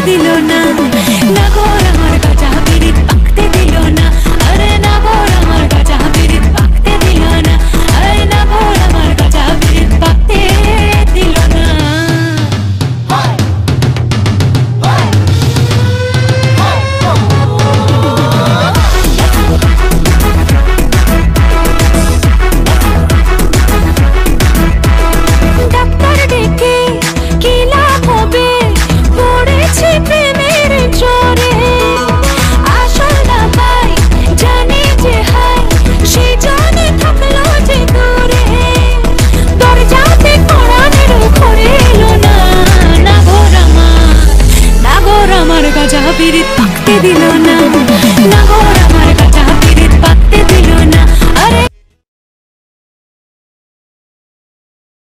দিল না, নাগর আমার গাজা পিরিত পাকতে দিল না, আরে নাগর আমার গাজা পিরিত পাকতে দিল না, আরে নাগর আমার গাজা পিরিত পাকতে দিল না। ডাক্তার ডেকে কি লাভ হবে, পড়েছি প্রেমের জোরে, আসল না পাই জানি যে হাই, সে জানে থাকলো যে দূরে, দরজাতে কোড়ানের ঘরে এলো না, নাগর আমার গাজা পিরিত পাকতে দিল না।